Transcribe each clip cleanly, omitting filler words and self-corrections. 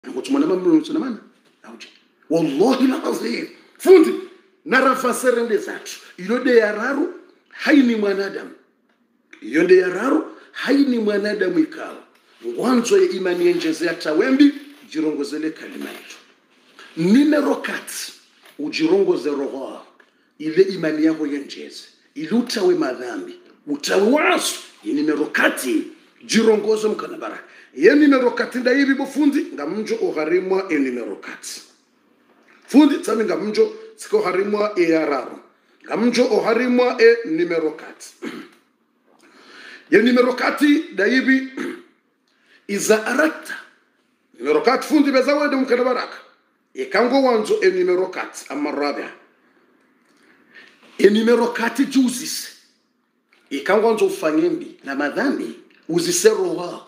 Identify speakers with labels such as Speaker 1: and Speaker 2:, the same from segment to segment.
Speaker 1: ngotsumana mamlo tsunamana awuji wallahi alazim fundi narafasere zatu ilode ya raru haini mwanadamu yonde ya raru haini mwanadamu ikawa ngwanzo ya imani yenjeze ya tawembi jirongozele kalima yetu nimero 4 ujirongoze roho ile imani yako yenjeze ilutawe madhambi utawasu nimero 4 jirongozo mkana baraka ye nimero 4 nda hivi bofundi ngamjo oharimwa nimero 4 fundi tsami ngamjo siko harimwa ya raru ngamjo oharimwa nimero 4 ye nimero 4 da hivi iza arakta numero 4 fundi bezawede mkana baraka ikango wanzo numero 4 amarabia numero 4 juzis ikango wanzo ufanyembi na madhambi uziseroha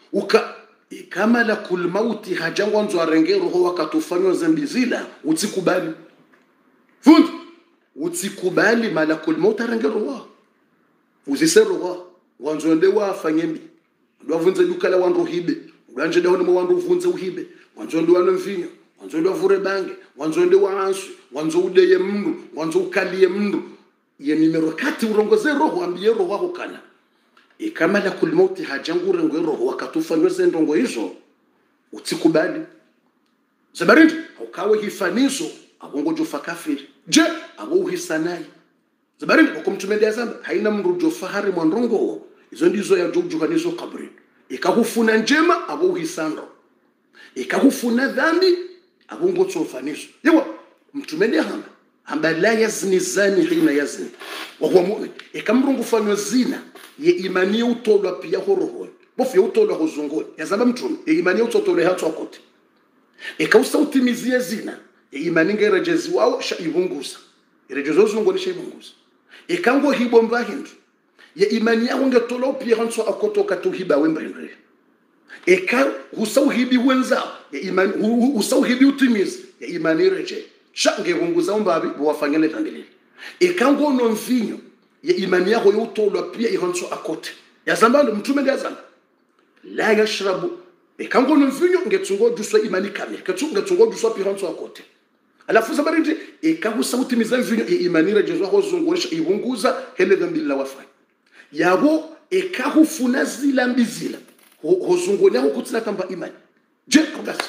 Speaker 1: kama la kulmauti hajango wanzo arengero ho wakatufanywa zambi zila utsikubali fundi utsikubali malakul maut arengero ho uziseroha wanzo ndewa afanyembi ndwavunze dukala wandu hibe ndanje dawo mo wandu vunze uhibe wanzo ndo wana mvinyo wanzo ndo vure bange wanzo ndo waansu wanzo udeye mndu wanzo ukaliye mndu ye numero 4 urongoze roho ambiye roho wako kana kama la kulmauti hajangure ngero wakatufanywa zendongo hizo utsikubali zabarindi ukawe hifanizo abongo jofa kafiri je abo hisanai zabarindi ukomtumendea zamba haina mndu jofa hari mwandongo izo ndizo ya jujuhanizo kabri ikakufuna njema abo uhisando ikakufuna dhambi abo ngotsofanisho yewa mtumende hamba la yazni zani hina yazni wa huwa mu'min ikamrungu fanyo zina ye imani utolwa pia horoho bofu utolwa hozungoni yazaba mtume ye imani utolwa hatso akote ikausa utimizie zina ye imani ngerejezi wao sha ibungusa irejezo zungoni sha ibungusa ikango hibomba hindu ye imani yako ngetola pia hanso akotoka tuhiba wembere eka usauhibi wenza ye imani usauhibi utimizi ye imani reje shange hunguza umbabi bwafanyele tandile ekango no mvinyo ye imani yako yotolwa pia ihanso akote yazambano mtume ngazamba la yashrabu ekango no mvinyo ngetsungo duswa imani kamili ngetsungo duswa pia ihanso akote alafu zabarindi ekagusa utimiza mvinyo ye imani reje zo zungorisha ibunguza hele dhambi la wafanya yabo ekahufuna zila mbizila hozungoni yako kutsina kamba imani je kugasa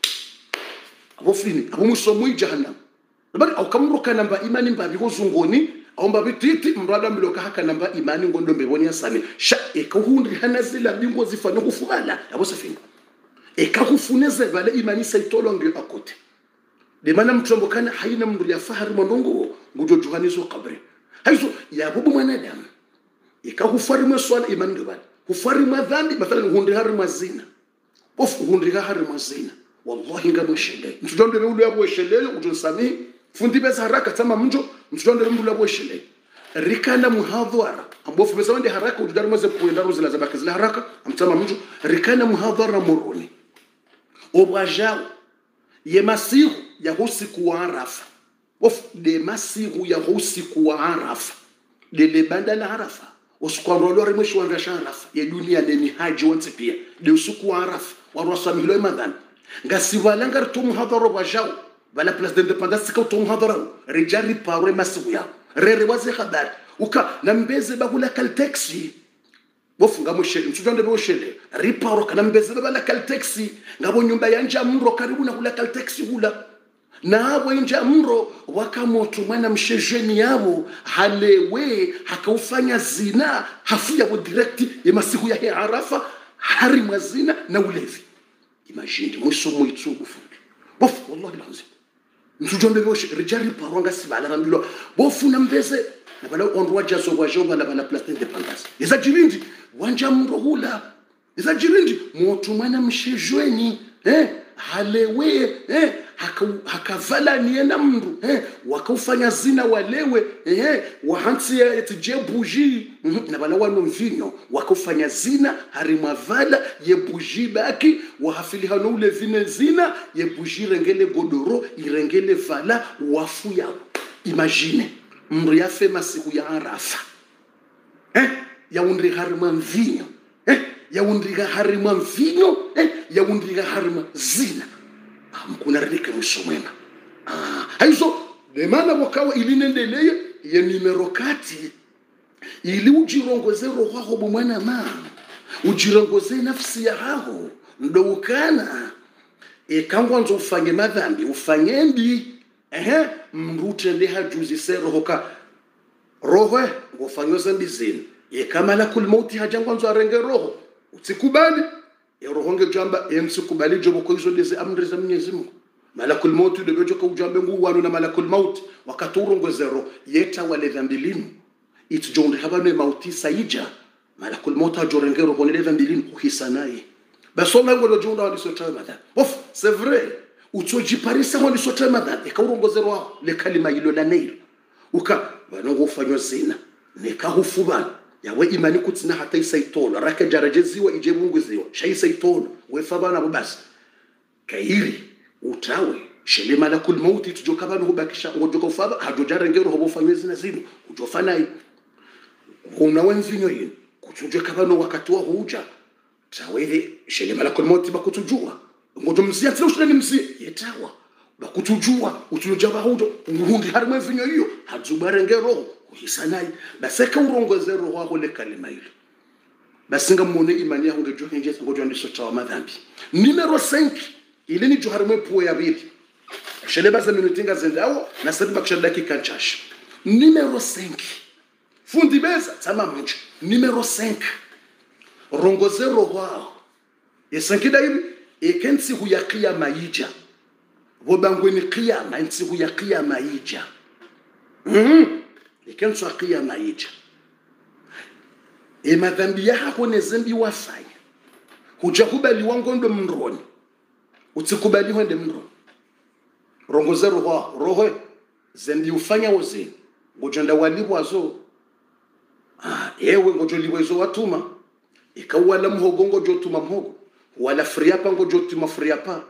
Speaker 1: abo fini abo musomo jahannam bali aukamruka namba imani mbabi hozungoni au mbabi titi mrada mloka haka namba imani ngondo mbeboni asami sha ekahundi hana zila bingo zifana kufumala abo safini ekahufuneze bale imani saitolo ngi akote de mana mtombo kana haina mndu ya fahari mondongo ngujo juhanizo kabri haizo ya bubu mwanadamu ikahufari maswala imani ndobali hufari madhambi mathalan hundi hari mazina of hundi hari mazina wallahi ngamshele mtudonde ule yabo shele ujonsamii fundi beza haraka tama mjo mtudonde ule yabo shele rikana muhadhara ambofu beza wende haraka udari maze kuenda rozila zabaka zila haraka amtama mjo rikana muhadhara moroni obrajao ye masihu ya usiku wa arafa of de masihu ya usiku wa arafa de lebanda la arafa usikwandolo rimweshi wa arafa ya dunia de mihaji wonse pia de usiku wa arafa warwasamilo imadhan ngasivalanga to muhadhara wajao bala place d'indépendance ka to muhadhara rijari pare masihu ya rere wazi habari uka nambeze bagula kal taxi bofunga mushele mtudonde boshele riparo kana mbeze bala kal taxi ngabo nyumba yanja mro karibu na kula kal taxi hula na abo inja mro wakamoto mwana mshejeni yabo halewe hakaufanya zina hafuya bo direct ya masiku ya arafa hari mazina na ulevi imagine mwiso mwitsugu fundi bofu wallahi lazim mtudonde boshele rijari paro ngasibala ngambilo bofu na mbeze na bala onrwa jaso wajoba na bala place d'indépendance iza jirindi wanja mro hula iza jirindi moto mwana mshejeni halewe hakavala niena mndu wakaufanya zina walewe wahansi ya tije buji na bala wano mvinyo wakaufanya zina harimavala ye buji baki wahafili hano ule vine zina ye buji rengele godoro irengele vala wafu ya imagine mndu yafe masiku ya arafa ya undri harima mvinyo yaundriga harima mvinyo yaundriga harima zina mkuna rike msomema haizo demana wakawa ilinendeleye ya nimero kati ili ujirongoze roho wako mwana mama ujirongoze nafsi ya hao ndokana kangwa nzo ufanye madhambi ufanyendi mrute ndi hajuzi se roho ngofanywa zambi zini kama la kulmauti hajangwa nzo arenge roho utsikubali roho ngejamba msikubali jobo ko izo ndeze amri za Mwenyezi Mungu malakul maut ndio joka ujambe ngu wanu na malakul maut wakaturongo zero yeta wale dhambi linu itjonde habane mauti saija malakul maut ajorengero ko le dhambi linu uhisanaye basoma ngo jonda wali sotama madha of c'est vrai utoji parisa wali sotama madha ekaurongo zero le kalima hilo la nail uka banongo ufanywa zina nekahufubana yawe imani kutsina hata isaitola raka jarajeziwa ije Mungu ziwa shay isaitola wefabana basi kairi utawe shele malakul mauti tujoka bano hubakisha ngojoka ufaba hajojarengero hobofanywe zina zino ujofana unawe mvinyo yini kutujoka bano wakati wa huja tawe shele malakul mauti bakutujua ngojo msia tsilo shele msia yetawa bakutujua utujaba hujo ngundi harimo mvinyo hiyo hajubarengero uhisanai baseka urongoze roho wako le kalima hilo basinga muone imani yangu ngejo nje ngojo ndiso tawa madhambi numero 5 ile ni joharimo puo ya bili shele baza minutinga zendao na sababu bakisha dakika chache numero 5 fundi beza tama mmoja numero 5 rongoze roho wao yesankida hivi ekensi huyakia maija wobangweni qiyama ensi huyakia maija ikenso akia maija madhambi yako nezembi wafanya hujakubali wangu ndo mroni utsikubali wende mroni rongoze roho zembi ufanya wozeni ngojanda walibwazo ewe ngojoliwezo watuma ikawala mhogo ngojotuma mhogo wala friapa ngojotuma friapa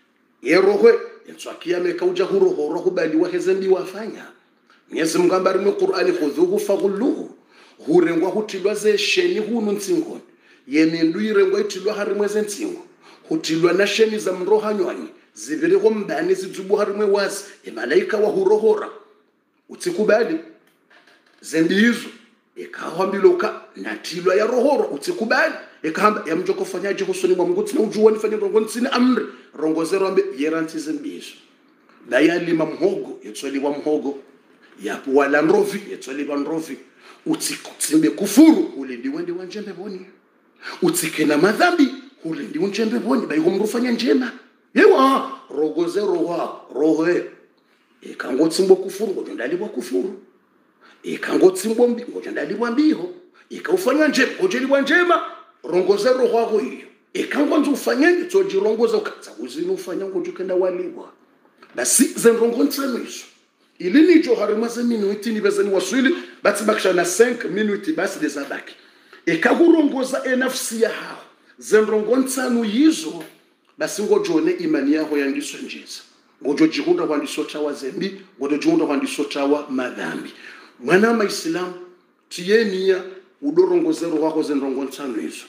Speaker 1: roho yatsakia mekauja roho kubali wahezembi wafanya Mwenyezi Mungu ambari mu Qur'ani khudhuhu faghulluhu hurengwa hutilwa ze sheni hunu ntsingo yemendu irengwa itilwa harimwe ze ntsingo hutilwa na sheni za mroha nywani zivire ho mbani zidubu harimwe wazi malaika wa hurohora utsikubali zembi hizo ikahombiloka natilwa ya rohoro utsikubali ikahamba yamjoko fanyaje husoni mwa Mungu tsina ujuwa nifanye rongo ntsina amri rongozero ambe yeranti zembi hizo dayali mamhogo yetswali wa mhogo yapo wala nrovi yetswaliba nrovi utsikutsimbe kufuru ulindi wende wanjembe boni utsikena madhambi ulindi unjembe boni bayiho mrufanya njema yewa rogoze roho ikangotsimbo kufuru ngojandalibwa kufuru ikangotsimbo mbi ngojandalibwa mbiho ikaufanya njema ngojelibwa njema rongoze roho wako hiyo ikangonza ufanye tsojirongoza ukatsa uzini ufanya ngojukenda walibwa basi zenrongo ntsemiso ili ni joharima za minuti ni bezani waswili bati bakisha na 5 minuti basi dezabaki ekahurongoza nafsi ya hao zenrongo ntsanu yizo basi ngojone imani yako yandiso njeza ngojo jihunda kwa ndisota wa zembi ngojo jihunda kwa ndisota wa madhambi mwana wa Islam tienia udorongoza roho wako zenrongo ntsanu yizo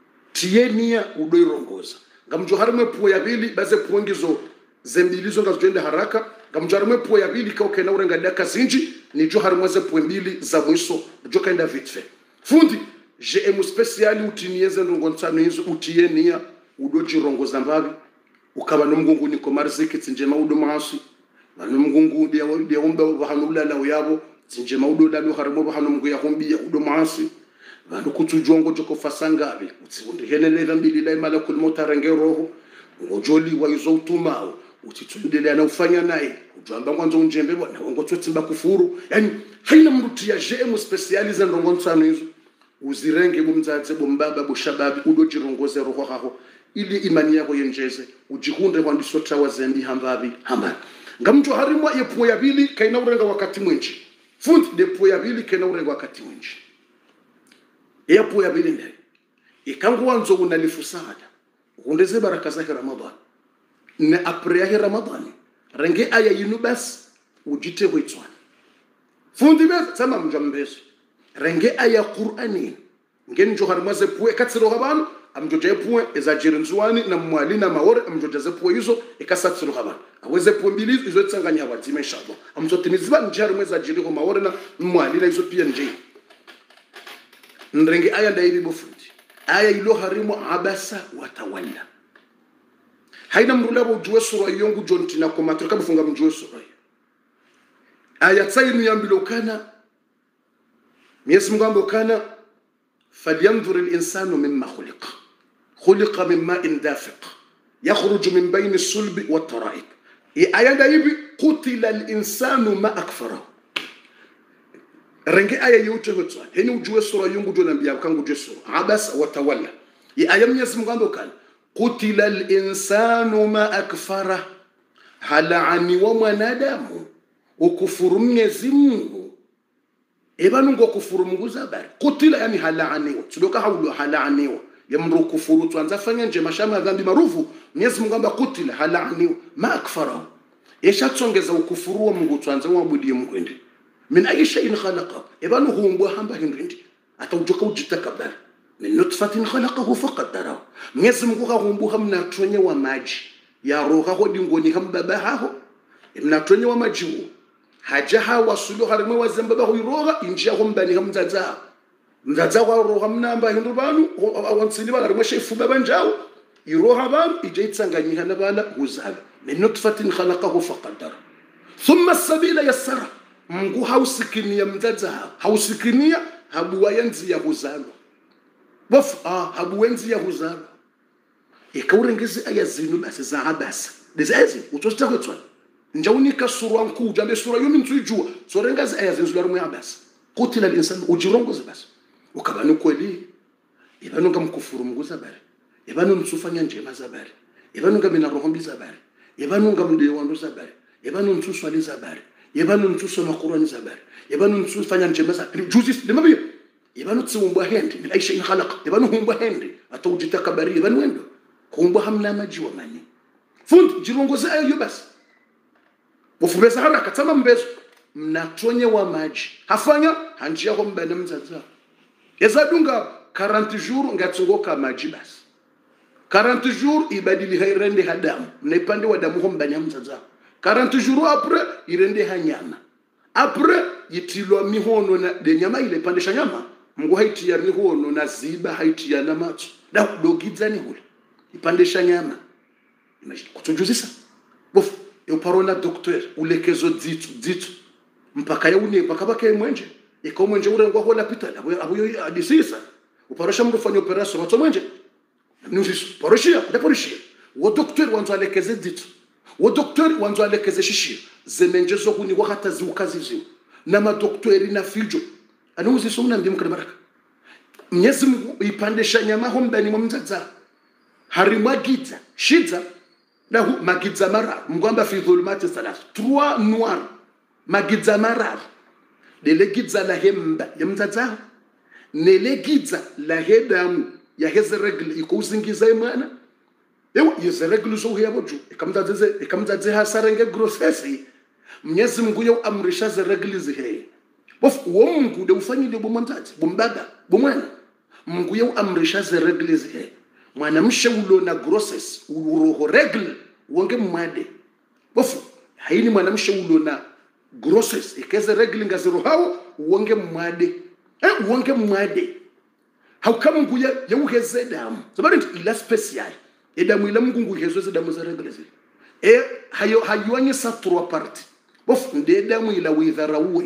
Speaker 1: tienia udoirongoza ngamjoharima puo ya bili baze puongizo zembilizo ngazojenda haraka ngamjarumwe puo ya bili kwa kena urenga daka zinji ni jo harumweze puo mbili za mwiso jo kaenda vitfe fundi je speciali utinieze ndongo nsano hizo utienia udoji rongo zambabi ukaba no mgungu ni komarziki tsinjema udo maasi bano mgungu dia omba bahanula la yabo tsinjema udo la harumwe bahano mgu ya hombia udo maasi bano kutujongo joko fasangabi utsibundi helele mbili la malakul motarenge roho ngojoli wa izo utumao utitundele ana ufanya naye ujamba kwanza unjembe bwana ngotsotimba kufuru yani haina mruti ya jemu specialize ndongo nsano hizo uzirenge bumzatse bombaba bushababi udojirongoze roho haho ili imani yako yenjeze ujihunde kwandisota wazembi hambabi hamba ngamtu harimwa yepo ya bili kaina urenga wakati mwinji fundi depo ya bili kaina urenga wakati mwinji yepo ya bili ndani ikangu wanzo unalifusada undeze baraka zake Ramadhan na apres Ramadhan renge aya yinu bas ujite hoitwana fundi bas sama mjambezo renge aya Qur'ani ngeni jo harmaze puwe katsiro habano amjoje point ezajiri nzuani na mwali na maore amjoje point hizo ikasatsiro haba aweze point mbili hizo tsanganya haba inshallah amzotimiziba njari mweza jiri ko maore na mwali na hizo pia nje ndrenge aya ndaibi bofuti aya ilo harimu abasa watawalla haina mrulabo ujue sura yongu jontina kwa matroka bufunga mjue sura aya tsainu yambilokana Mwenyezi Mungu ambokana falyanzur al-insanu mimma khuliqa min ma'in dafiq yakhruju min bayni as-sulbi wat-tara'ib aya ndaibi qutila al-insanu ma akfara renge aya yote hotwa heni ujue sura yongu jonambia kangu ujue sura abasa watawalla aya Mwenyezi Mungu ambokana qutila al-insanu ma akfara halani wa mwanadamu ukufuru Mwenyezi Mungu ebanu ngo kufuru Mungu zabari qutila yani halaaniwa tudoka haulo halaaniwa yamru kufuru tuanza fanya nje mashama dhambi marufu Mwenyezi Mungu amba qutila halaaniwa ma akfara yeshatsongeza ukufuru wa Mungu tuanza uabudie Mungu ndi min ayi shay'in khalaqa ebanu humbwa hamba hindi ataujoka ujitakabara min nutfatin khalaqahu faqaddara Mwenyezi Mungu kahumbu hamna tonye wa maji ya roha hodi ngoni hambaba haho mna tonye wa maji hajaha wasulu harimwe wazamba bahuiroga injia hombani hamzaza wa roha mnamba hindubanu awansiliba harimwe shefu babanjao iroha bam ijaitsanganyika nabala huzala min nutfatin khalaqahu faqaddara thumma as-sabila yassara Mungu hausikinia mzaza hausikinia habuwayenzi ya huzalo habuwenzi ya huzalo ikaurengezi aya zinu basi za abasa dezazi utostakwetwa njaunika sura nkuu jambe sura yomi ntujua sorengazi aya zinu zwarumwe abasa qutila al-insan ujirongoze basi ukabanu kweli ibanu ngamkufuru Mungu zabari ibanu nsufanya njema zabari ibanu ngamina rohombi zabari ibanu ngamde wando zabari ibanu nsuswali zabari ibanu nsusoma Qur'an zabari ibanu nsufanya njema zabari juzi limabi ibanu tsiumbwa hendi min aisha in khalaqa ibanu humbwa hendi atawjita kabari ibanu wendo humbwa hamna maji wa mani fund jirongoze ayo basi wafubeza haraka tama mbezo mnatonye wa maji hafanya hanjia ho mbana mzaza yazadunga 40 jours ngatsungoka maji basi 40 jours ibadili hairende hadamu mnaipande wa damu ho mbanya mzaza 40 jours après irende hanyama après yitilwa mihono na de nyama ile pandesha nyama Mungu haitia mihono na ziba haitia na macho da dogizani hule ipandesha nyama imagine kutujuzisa bofu yo parola docteur ulekezo dzitu mpaka yaune mpaka bake mwenje iko mwenje urengwa hola hospital abuyo adisisa uparosha mtu fanya operation wato mwenje nusisu paroshia deporishia wo docteur wanzo alekeze dzitu wo docteur wanzo alekeze shishi zemenje zo kuni wakata ziukazizi na madoktori na fijo anuzi somna ndimu kana baraka Mwenyezi Mungu ipandesha nyama hombani mumzaza harimwagiza shiza lahu magiza marar mngwamba fi dhulumati salas 3 noir magiza marar delegiza la hemba yamzaza nelegiza la hedamu ya hezregl ikuzingiza imana ewe yezregl zo yaboju ikamzaze hasarenge grossesse Mwenyezi Mungu yau amrisha zregl zihe bof uwo Mungu de ufanyile bomwanzazi bombaga bomwana Mungu yau amrisha zregl zihe mwana msheulo na grosses uroho regle wonge mwade bofu haini mwana msheulo na grosses ikeze regle ngaziro hao wonge mwade wonge mwade haukama nguya yauheze damu sabari ila special edamu ila Mungu nguhezwe damu za regle zile hayuanye sa 3 parti bofu ndedamu ila widharau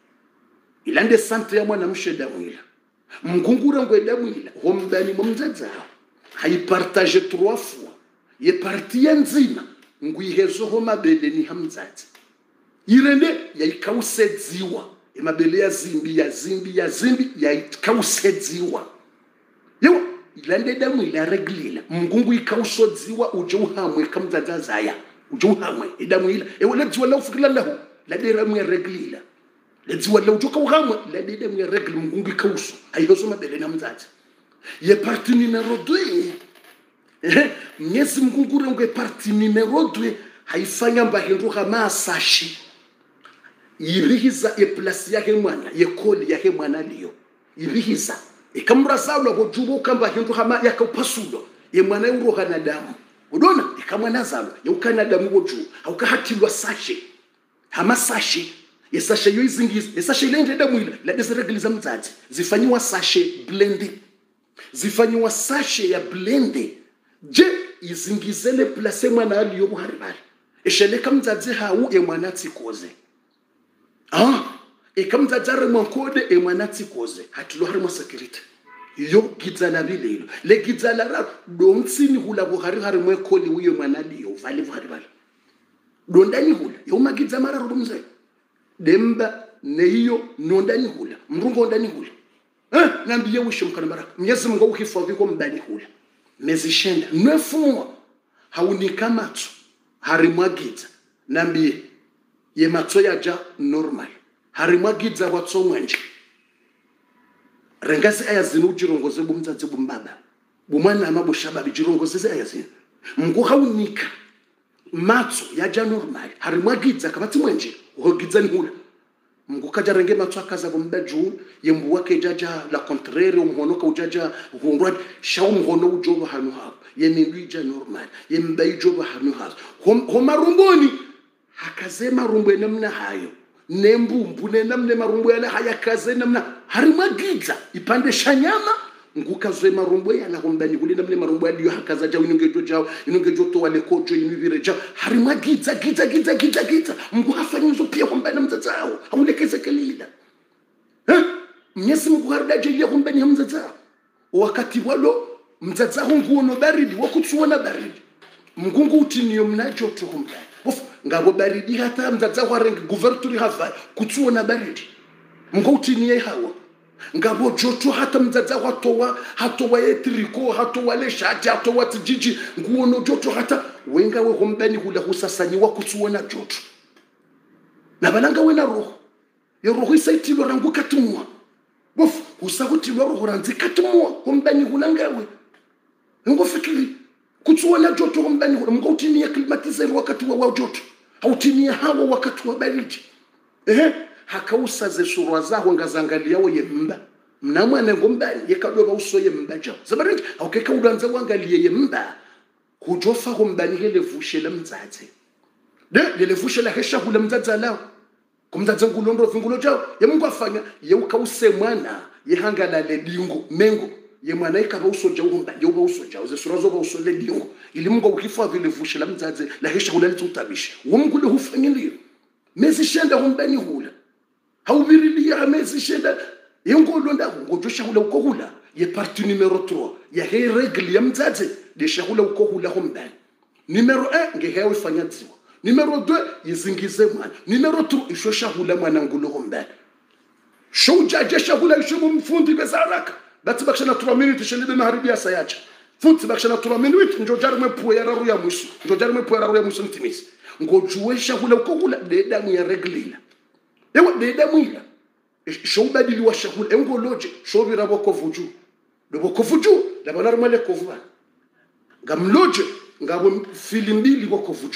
Speaker 1: ila nde santre ya mwana mshedamu ila mngungura ngwedamu ila hombani mumzaza haipartage 3 fois ye partie nzima nguihezo ho mabele ni hamzazi irende yaikausedziwa emabele ya zimbi yaikausedziwa yo ilande damu ila reglila mngungu ikausodziwa uje uhamwe kamzaza zaya uje uhamwe edamu ila ewala dziwa la ufikila lahu la dera mu reglila la dziwa la ujoka uhamwe la dera mu regl mngungu ikauso aihezo mabele na mzazi ye parti numero 2 Mwenyezi Mungu ngure parti numero 2 haifanya mbahinduka masashi irihiza e place yake mwana ye koli yake mwana liyo irihiza ikamrazalo bojubo kamba hindu hama yakapasulo ye mwana uroha na damu udona ikamwana zalo yukana damu boju aukahatilwa sashe hama sashe yesashe yoizingiza yesashe lenje damu ile la desregaliza mzazi zifanywa sashe blending zifanywa sashe ya blending je izingizele place mwana aliyo buharibari esheleka mzazi hawo ye mwana tsikoze ikamzadzare mwankode e mwana tsikoze hatilo hari security yo gizala bilelo le gizala ra domtsini hula buhari hari mwekoli uyo mwana liyo vale buhari vale dondani hula yo magidza mara rumze demba neiyo nondani hula mrungo ndani hula nambiye wisho mkana mara mnyezi Mungu ukifavi kwa mdani hula mezishenda nefumwa haunika matso hari mwagidza nambiye ye matso yaja normal hari mwagidza watso mwanje rengasi ayazini ujirongoze bumtsatsi bumbaba bumwana amabushaba bijirongoze ayazini Mungu haunika matso yaja normal hari mwagidza kabatsi mwanje uhogidza nkula Mungu kaja renge matso akaza bumbaju yembu wake jaja la contraire umhonoka ujaja hungwa shawu mhono ujoba hanu hapo yeminduija normal yembaijoba hanu hapo homarumboni hakazema rumbo namna hayo nembumbu nenamne marumbo yale hayakaze namna harimagidza ipande shanyama ngukazwe marumbo yana hombani kuli namne marumbo yali hakaza jawo inongejo to wale kojo inivire jawo harimagidza gidza Mungu hafanyizo pia hombani mzazao haulekeze kelila mnyesi Mungu hardaje ile hombani mzazao wakati walo mzazao nguono baridi wakutsuona baridi Mungu utiniyo mnajo to hombani ngabo baridi hata mzaza warengi guverturi hava kutsuona baridi ngotiniye hawa ngabo joto hata mzaza hatowa yetriko hatowa le shati hatowa tijiji nguono joto hata wenga we hombani hula husasani wa kutsuona joto na balanga wena roho yo roho isaitilo rangu katumwa bof usakutilo roho ranzi katumwa hombani hulangawe ngofikiri kutsuona joto hombani ngotiniye climatizer wakati wa joto hautinia hawa wakati wa baridi hakausa ze surwa zaho ngazangalia wo yemba mnamwana ngombani yekadoba uso yemba ja zabaridi awukeka udanza wangalie yemba kujofa ngombani hele vushela mdzadze le vushela hesha kula mdzadza lao kumdzadza ngulondo vingulo jao yemungu afanya yeukause mwana yehangala le dingo mengo ye mwana ikaba usoja uhomba yoba usoja uze surazo ba usole dingo ili Mungu ukifa vile vushela mdzadze la hesha kula litutabisha womngu le hufanyili mezi shenda hombani hula haubirili ya mezi shenda yengo londa ngojosha hula ukohula ye parti numero 3 ya he regle ya mdzadze de shahula ukohula hombani numero 1 ngehewe fanya dziwa numero 2 yizingize mwana numero 3 ishosha hula mwana ngulo hombani shoja jesha hula ishubu mfundi bezaraka bati bakshana 3 minutes shelide maharibia sayacha futhi bakshana 3 minutes njojari mwepo ya raru ya musu njojari mwepo ya raru ya musu mtimisi ngojuwesha hula ukokula dedamu ya reglila ewa dedamu ila shobadili wa shahula engoloje shobira bokovuju dobokovuju labanar male kovuba ngamloje ngabo filimbili bokovuju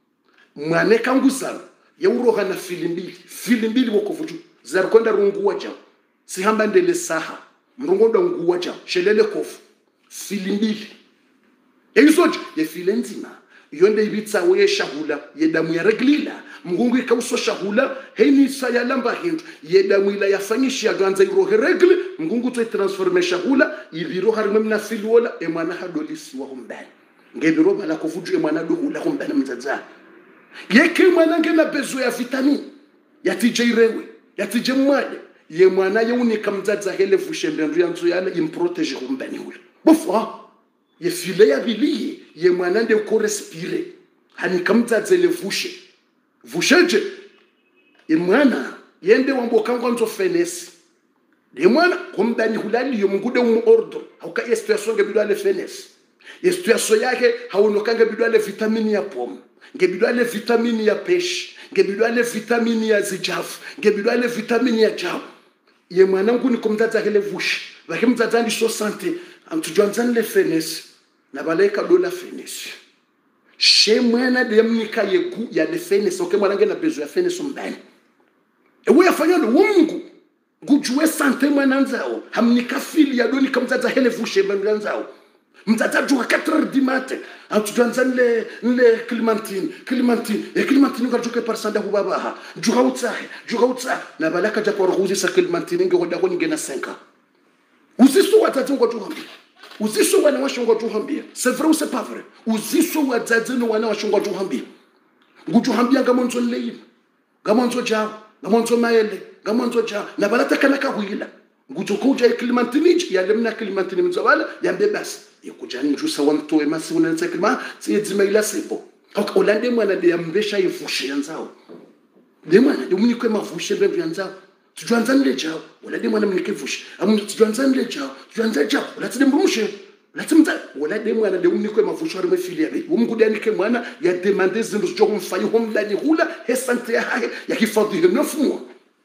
Speaker 1: mwane kanguzana yauroha na filimbili bokovuju zarkonda rungu waja sihamba ndele saha mrongondo nguwa ja shelele kofu filimbili eyisoje ye filenzima yonde ibitsa we shahula yedamu ya reglila Mungu ikauso shahula heni sayalamba hindu yedamu ila yafanyisha ganza irohe regle Mungu to transforme shahula ibiro harimwe na filwola emwana hadolisi wa hombani ngebiro bala kufuju emwana dohula hombani mzaza yeke mwana ngena bezo ya vitamini yatije irewe yatije mwade ye mwana yeunika mzaza hele vushembe ndu yanzu yala improtege hombani hula bofa ye file ya biliye ye mwana nde ko respire hani kamtsaze le vusheje ye mwana yende wamboka ngwanzo fenesi ye mwana kombani hulali yo mungude mu ordre hauka situation ngebidwa le fenesi ye situation yake haunokanga bidwa le vitamini ya pomme ngebidwa le vitamini ya pêche ngebidwa le vitamini ya zijafu ngebidwa le vitamini ya jabu ye mwana nguni komtsaza hele vushi bakimtsaza ndi so santé antujwanzan le fenesi na baleka dola fenesi she mwana de mnika yegu ya le fenesi oke mwana ngena bezo ya fenesi mbani ewe yafanya lo Mungu ngujue sante mwananzao hamnikafili ya doni kamzaza hele vushe mwananzao mzaza jua 4h du matin atujanza nle Clementine ngajuke parsanda hubabaha juga utsa na balaka ja kwa ruzi sa Clementine ngoda ko ngena 5 uziso watatu ngojuhambia uziso wana washongo juhambia c'est vrai ou c'est pas vrai uziso wadzadzeno wana washongo juhambia ngujuhambia ngamonzo leyi ngamonzo jao ngamonzo maele ngamonzo jao na balata kana kahuila ngujokuja Clementine ya lemna Clementine mzawala ya mbebasi yakujani njusa wa mtoe masi unanza kilima tsiyedzima ila sipo olande mwana de yambesha yivushe yanzao de mwana de munike mavushe bembe yanzao tujanza nlejao olande mwana munike vushe amu tujanza nlejao tujanza jao olatide mrumushe latimza olande mwana de munike mavushe ari mefili yabe umgudanike mwana ya demander zindu zo kumfayi homdani hula he sante ya hahe yakifadhi hemnafumwa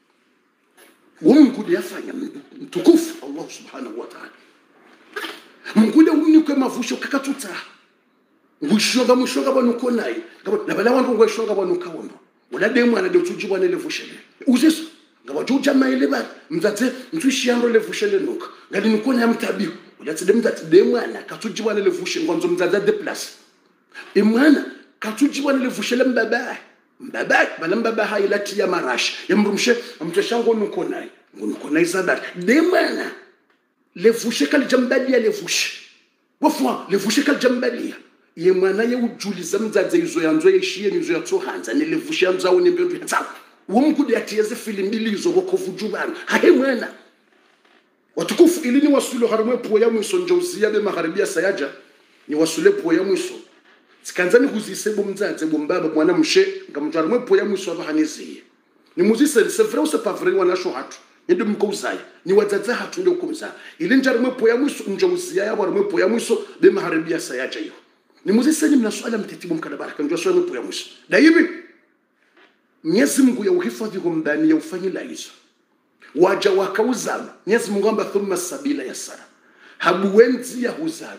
Speaker 1: umgude yafanya mtukufu Allah subhanahu wa ta'ala mngule umnikwe mavusho kakatuta ngushoga mushoga banuko nayi ngabala wantu ngweshoga banuka womba wala demu ana de tujibwa ne levushele uzeso ngabajuja mayele ba mzatse mtushiyando levushele nuka ngali nuko nya mtabi wala tse demu ana katujibwa ne levushele ngonzo mzaza de place imwana katujibwa ne levushele mbaba balamba hailati ya marash yamrumshe amteshango nuko nayi zadar demu ana levushe kali jambalia levushe wafwa levushe kali jambalia ye mwana ye ujuliza mzaze izo yanzo yeshiye nizo yatsohanza ne levushe yanzo ne mbendu yanzo womkude atiyeze filimbili izo bokofujubana hahe mwana watukufu ilini wasulo harimwe po ya mwiso njozia be magharibia sayaja ni wasule po ya mwiso sikanzani kuzisebo mzaze bombaba mwana mshe ngamtwarimwe po ya mwiso abahaniziye ni muzise c'est vrai ou c'est pas vrai wana sho hatu ndio mkouzaya ni wadzadza hatu ndio kumza ile njari mwepo ya mwiso njozia yabo mwepo ya mwiso be maharibia sayaja hiyo ni muziseni mna swala mtetibu mkada baraka ndio swala mwepo ya mwiso na hivi Mwenyezi Mungu ya uhifadhi ndani ya ufanyila hizo waja wakauzana Mwenyezi Mungu amba thumma sabila yasara habuwenzi ya huzalo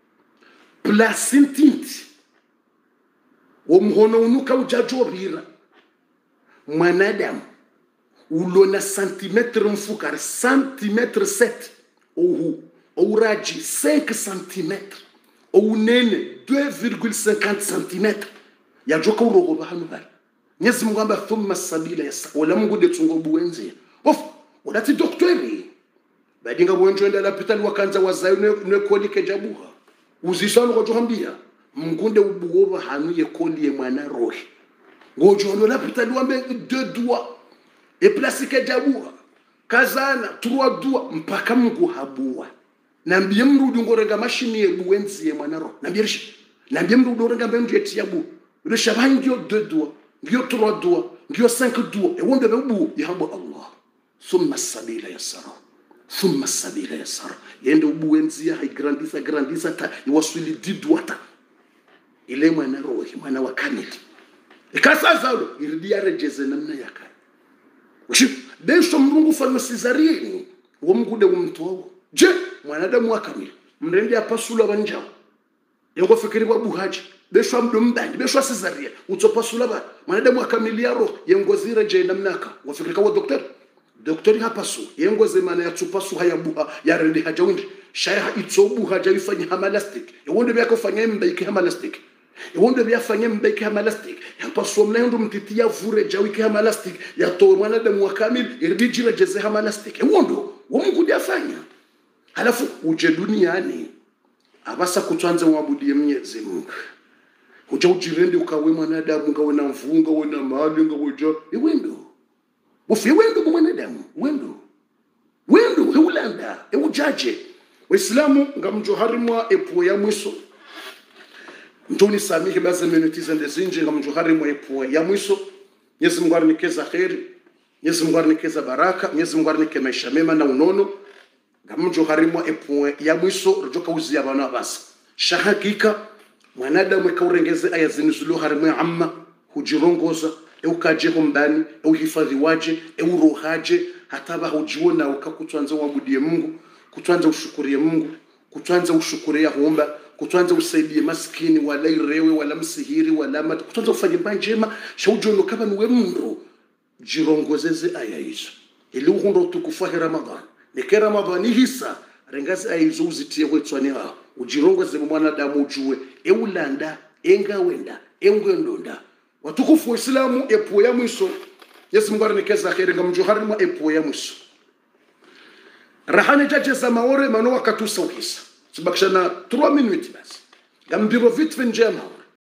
Speaker 1: placentinti omhono unuka ujajobira mwanadamu ulona centimetre mfukar centimetre 7 ou raji 5 cm ou nene 2,50 cm ya joka urogo bahanu bali Mwenyezi Mungu amba thumma sabila yasa wala Mungu de tsungo buwenzi wala ti doktori badinga buwenjo enda hospital wakanza wazayo ne kolike jabuha uzisano ko johambia mngunde ubugoba hanu ye koliye mwana rohi ngojo ndo hospital wambe 2 doigts et plastique jabuha kazana 3 doigts mpaka Mungu habua nambie mrudi ngorenga mashini ye buwenzi ye mwana rohi nambie mrudi ngorenga mbendu yeti yabu le shabanjo 2 doigts ngio 3 doigts ngio 5 doigts e wonde bebu yahabo Allah thumma sabila yasara yende ubuwenzia haigrandisa ta iwasuli didwata ile mwana rohi mwana wa kamili ikasazalo iridia rejeze namna yake besho mrungu fano Cesarini womgude umtowo je mwanadamu wa kamili mrende apasula banjao yango fikiri wa buhaji besho mdombani besho Cesaria utopasula ba mwanadamu wa kamili yaro yengozira je namnaka wafikiri kwa doktori hapasu yengoze mana ya tupasu haya buha ya rende hajawindi shaya itsobu hajayifanya hamalastic yewonde byakofanya mbaike hamalastic yewonde byafanya mbaike hamalastic hapasu mnaendo mtitia vure jawike hamalastic ya to mwanadamu wa kamili irdijira jeze hamalastic yewondo womungu yafanya halafu uje duniani abasa kutwanza wabudie Mwenyezi Mungu uja ujirende ukawe mwanadamu ngawe na mvunga wena mali ngawoja yewendo Bofi wendo mwanadamu wendo heulanda eujaje waislamu ngamjoharimwa epo ya mwiso mtoni samihi baza menetiza ndezinje ngamjoharimwa epo ya mwiso Mwenyezi Mungu arnikeza khairi Mwenyezi Mungu arnikeza baraka Mwenyezi Mungu arnike maisha mema na unono ngamjoharimwa epo ya mwiso rojoka uzia bana basi shahakika mwanadamu kaurengeze aya zinizulu harimwa amma hujirongoza eukaje hombani euhifadhi waje eurohaje hataba hujiona ukakutwanza wabudie Mungu kutwanza ushukurie Mungu kutwanza ushukuria homba kutwanza usaidie maskini wala irewe wala msihiri wala kutwanza ufanye njema shaujono kama niwe mndo jirongozeze aya hizo ili uhundo tukufahi Ramadhan nike Ramadhani hisa rengazi aizo uzitie wetswani hao ujirongo ze mwanadamu ujue eulanda engawenda engwendonda watukufu wa Islamu epo ya mwiso Yesu Mungu anikeza kheri ngamjuhari mwa epo ya mwiso rahane jaje za maore mano wakatusa uhisa subakishana 3 minutes basi gambiro vite njema